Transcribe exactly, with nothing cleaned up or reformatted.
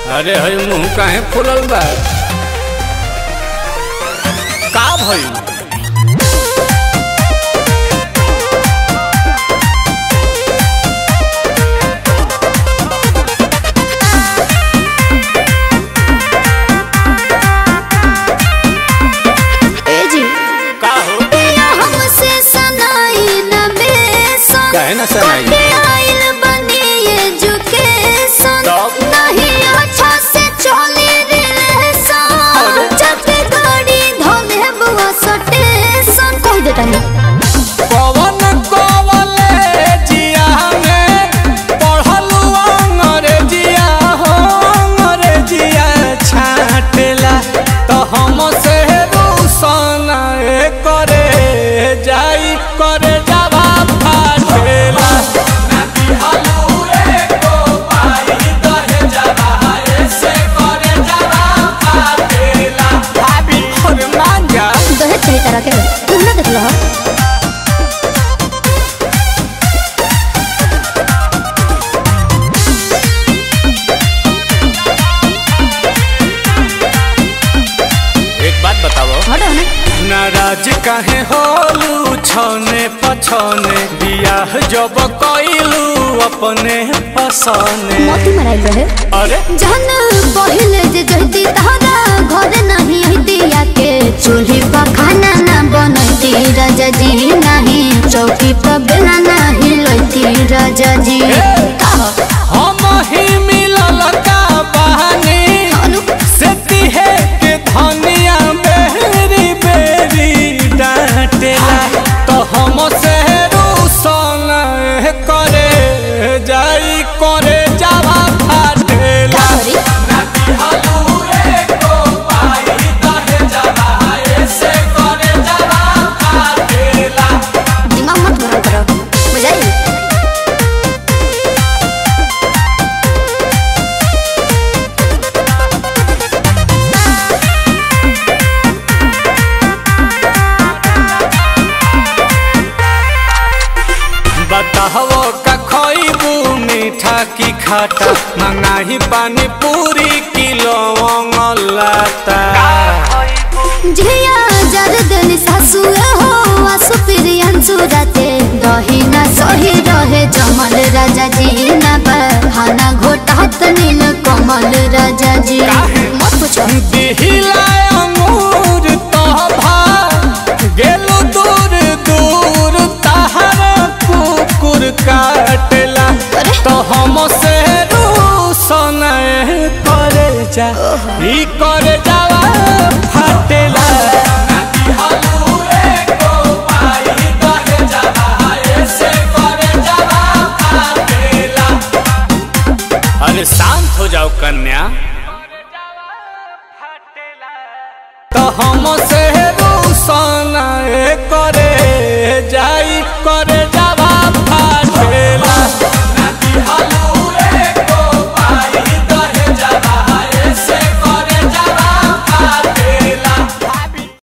अरे हई मुंह काहे फुलल बा? का भइल? काहे ना सनाई आइल बनी एजुकेशन नहीं अच्छा से चले रिलेशन जब गाड़ी धोले बुआ स्टेशन कह देता है पवन कॉलेजिया में पढ़लू अंग्रेजिया हो अंग्रेजिया छाटला तो हम से रूसन करे जाई करे जावा के तुम ना देख लो एक बात बताओ हटो ना नाराज काहे होलू छने पछने बियाह जब कइलू अपने पसने मोती मराइल रहे अरे जहन पहिले जे जहती तहरा घर नहीं हती आके चूल्ही पर खाना ना बनती राजा जी नहीं चौकी पर बेला नहीं लती राजा जी हम ही मिलल का बहानी सेती है के धनिया बेरी बेरी डांटेला तो हम से रूसन करे जाई करे जावा फाटेला बताहो का खोइबू मीठा की खाटा मंगाही पानी पूरी किलो लाता झिया जरदन सासु हो आसु प्रियंसु राते दही ना सही रहे जमल राजा जी ना बहाना घोटात नील कमल राजा जी मत पूछो दिहिला अंगूर तो भा गेलो दूर दूर तहर कुकुर काटला तो हम से रूसन करे जा ई करे जावा फाटेला अरे शांत हो जाओ कन्या तो हम से